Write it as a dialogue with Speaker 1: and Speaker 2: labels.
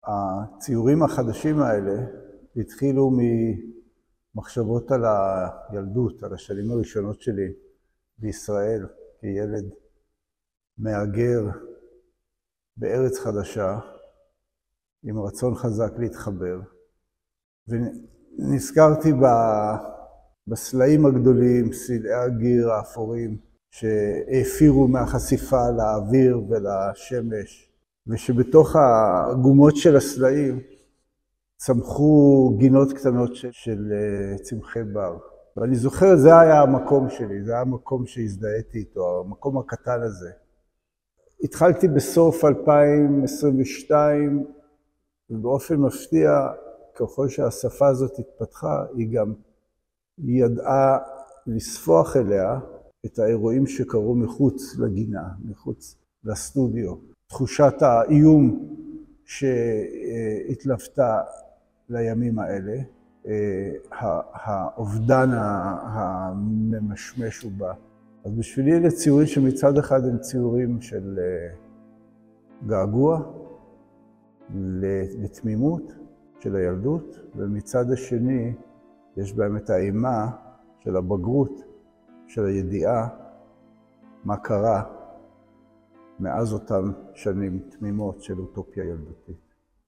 Speaker 1: הציורים החדשים האלה התחילו ממחשבות על הילדות, על השנים הראשונות שלי בישראל, כילד מהגר בארץ חדשה, עם רצון חזק להתחבר. ונזכרתי בסלעים הגדולים, סלעי הגיר האפורים, שהאפירו מהחשיפה לאוויר ולשמש, ושבתוך הגומות של הסלעים צמחו גינות קטנות של צמחי בר. ואני זוכר, זה היה המקום שלי, זה היה המקום שהזדהיתי איתו, המקום הקטן הזה. התחלתי בסוף 2022, ובאופן מפתיע, ככל שהשפה הזאת התפתחה, היא ידעה לספוח אליה את האירועים שקרו מחוץ לגינה, מחוץ לסטודיו. תחושת האיום שהתלוותה לימים האלה, האובדן הממשמש ובה. אז בשבילי אלה ציורים שמצד אחד הם ציורים של געגוע, לתמימות של הילדות, ומצד השני יש בהם את האימה של הבגרות, של הידיעה, מה קרה מאז אותם שנים תמימות של אוטופיה ילדותית.